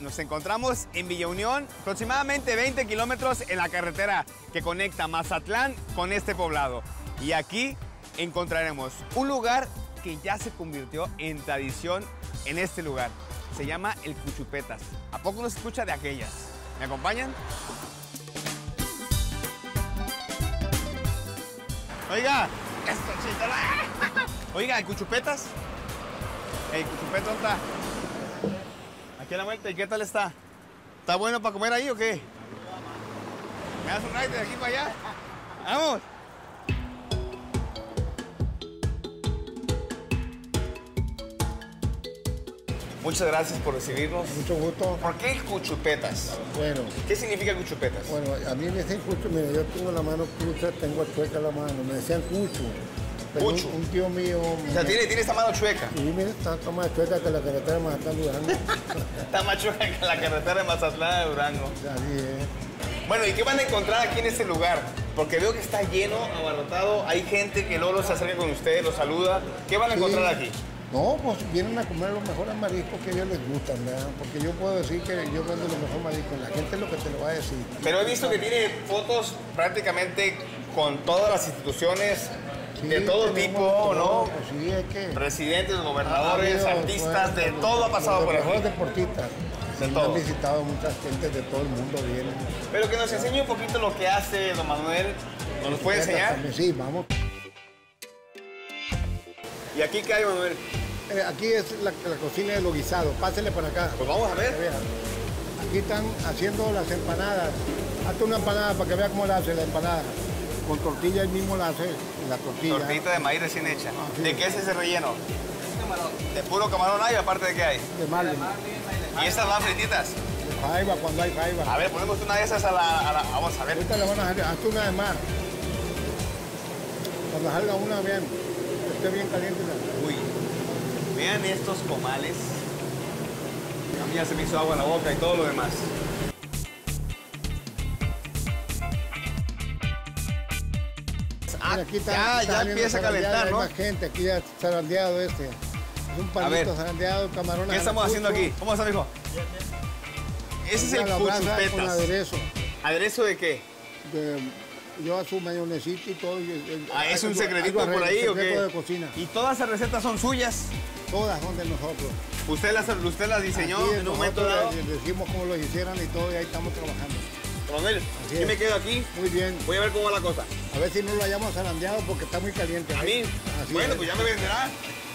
Nos encontramos en Villa Unión, aproximadamente 20 kilómetros en la carretera que conecta Mazatlán con este poblado. Y aquí encontraremos un lugar que ya se convirtió en tradición en este lugar. Se llama el Cuchupetas. ¿A poco no se escucha de aquellas? ¿Me acompañan? Oiga, esto chita. Oiga, ¿el Cuchupetas? ¿El Cuchupetas dónde está? Aquí a la vuelta. ¿Y qué tal está? ¿Está bueno para comer ahí o qué? ¿Me das un ride de aquí para allá? ¡Vamos! Muchas gracias por recibirnos. Mucho gusto. ¿Por qué el Cuchupetas? Bueno, ¿Qué significa Cuchupetas? bueno, a mí me dicen cucho, mira, yo tengo la mano cucha, tengo chueca la mano, me decían cucho. Pero Cucho. un tío mío... O sea, tiene esta mano chueca. Y mira, está más chueca que la carretera de Mazatlán, Durango. Está más chueca que la carretera de Mazatlán de Durango. Así es. Bueno, ¿y qué van a encontrar aquí en este lugar? Porque veo que está lleno, abarrotado. Hay gente que luego se acerca con ustedes, los saluda. ¿Qué van a encontrar aquí? No, pues vienen a comer los mejores mariscos que a ellos les gustan, ¿verdad? Porque yo puedo decir que yo vendo los mejores mariscos. La gente es lo que te lo va a decir. Pero he visto que tiene fotos prácticamente con todas las instituciones de todo tipo, ¿no? Pues sí, es que... Presidentes, gobernadores, Ha habido, artistas, de bueno, todo ha pasado por los mejores aquí. deportistas. De Sí, todo. han visitado muchas gentes de todo el mundo, vienen. Pero que nos enseñe un poquito lo que hace don Manuel. ¿Nos puede enseñar? Sí, vamos. ¿Y aquí qué hay, Manuel? Aquí es la cocina de los guisados. Pásele para acá. Pues vamos a ver. Que vea. Aquí están haciendo las empanadas. Hazte una empanada para que vea cómo la hace la empanada. Con tortilla él mismo la hace. La tortilla. Tortita de maíz recién hecha. sí. ¿De qué es ese relleno? De puro camarón hay, aparte de qué hay. De marlin. ¿Y estas van frititas? De jaiba, cuando hay jaiba. A ver, ponemos una de esas a la... Vamos a ver. Ahorita le van a hacer. Hazte una de más. Cuando salga una bien. Que esté bien caliente. Uy, vean estos comales. A mí ya se me hizo agua en la boca y todo lo demás. Mira, aquí está, ya empieza a calentar, ¿no? Hay más gente, aquí ya zarandeado este. Es un A ver. palito zarandeado, camarón. ¿Qué estamos haciendo aquí? ¿Cómo está, mijo? Ese es el Con Cuchupetas. aderezo. ¿Aderezo de qué? Lleva su mayonesita y todo. ¿Es un secretito por ahí o qué? Secreto de cocina. ¿Y todas esas recetas son suyas? Todas son de nosotros. ¿Usted las diseñó Aquí en un momento nosotros dado? les decimos cómo lo hicieran y todo, y ahí estamos trabajando. Manuel, Así yo es. me quedo aquí. Muy bien. Voy a ver cómo va la cosa. A ver si no lo hayamos zarandeado porque está muy caliente. ¿A mí? Así Bueno, es. pues ya me venderá.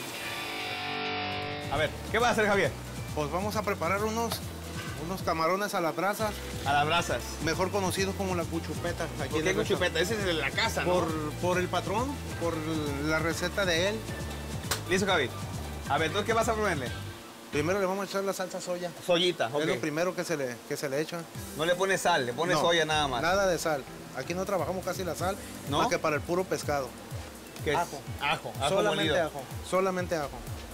A ver, ¿qué va a hacer Javier? Pues vamos a preparar unos camarones a las brasas, A las brasas. mejor conocidos como la cuchupeta. Aquí ¿Por en qué el Cuchupeta? Ese es de la casa, ¿no? por el patrón, por la receta de él. Listo, Javi. A ver, ¿tú qué vas a ponerle? Primero le vamos a echar la salsa soya. Soyita, ok. Es lo primero que se le echa. No le pones sal, le pones No, soya nada más. Nada de sal. Aquí no trabajamos casi la sal, ¿No? más que para el puro pescado. ¿Qué es? Ajo. Ajo Solamente molido. ajo. Solamente ajo.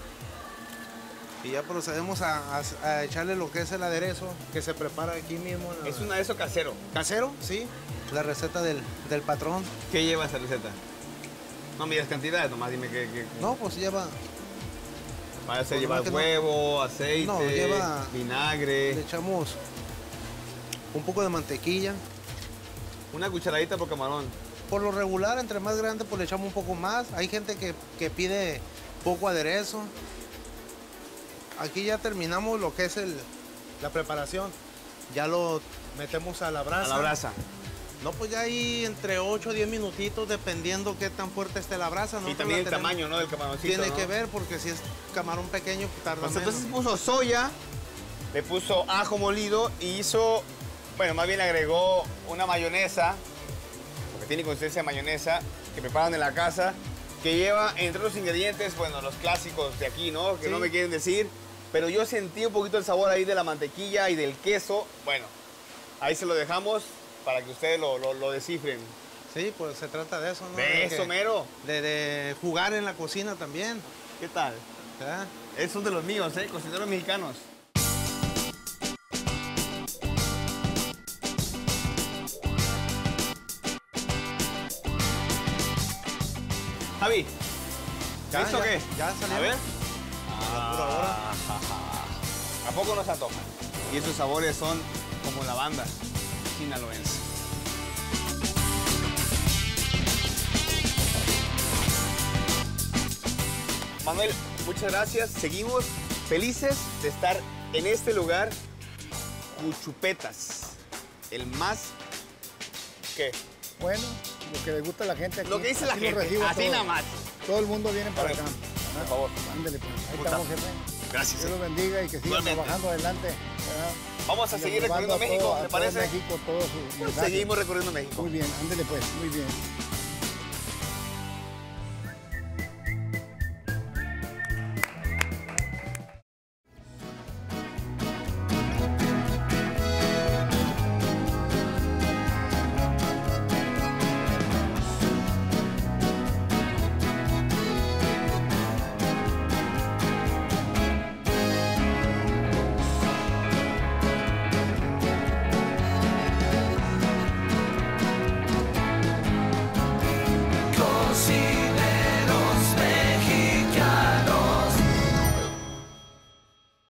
Y ya procedemos a echarle lo que es el aderezo que se prepara aquí mismo. Es un aderezo casero. ¿Casero? Sí. La receta del patrón. ¿Qué lleva esa receta? No midas cantidades, nomás dime qué. No, pues lleva... Va a ser Pues llevar más que no. huevo, aceite, No, lleva- Le vinagre, echamos un poco de mantequilla. una cucharadita por camarón. Por lo regular, entre más grande, pues le echamos un poco más. Hay gente que pide poco aderezo. Aquí ya terminamos lo que es la preparación. Ya lo metemos a la brasa. A la brasa. No, pues ya ahí entre 8 o 10 minutitos, dependiendo qué tan fuerte esté la brasa. Y Nosotros también la el tenemos- tamaño, ¿no? Del camaroncito. Tiene ¿no? que ver, porque si es camarón pequeño, pues tarda Pues menos. entonces puso soya, le puso ajo molido y hizo, bueno, más bien le agregó una mayonesa, porque tiene consistencia de mayonesa, que preparan en la casa, que lleva entre los ingredientes, bueno, los clásicos de aquí, ¿no? Que Sí. no me quieren decir, pero yo sentí un poquito el sabor ahí de la mantequilla y del queso. Bueno, ahí se lo dejamos para que ustedes lo descifren. Sí, pues se trata de eso, ¿no? De eso, que- mero. de jugar en la cocina también. ¿Qué tal? ¿Verdad? Esos son de los míos, ¿eh? Cocineros mexicanos. Javi, Ya, ¿listo o ya, qué? ya salió. A ver. Por ahora. ¿A poco nos antoja? y esos sabores son como la banda sinaloense. Manuel, muchas gracias. Seguimos felices de estar en este lugar, Juchupetas, el más... ¿Qué? Bueno, lo que le gusta a la gente aquí. Lo que dice la aquí lo gente, recibo así todo. nada más. Todo el mundo viene para acá. Por favor. Ándale, pues. Ahí ¿Cómo estamos, está? jefe. Gracias. Dios los bendiga y que sigan Igualmente. trabajando adelante. ¿verdad? Vamos a Y seguir llevando recorriendo a México, todo- ¿te a todo parece? México, todo su mensaje. Seguimos recorriendo México. Muy bien, ándale pues, muy bien.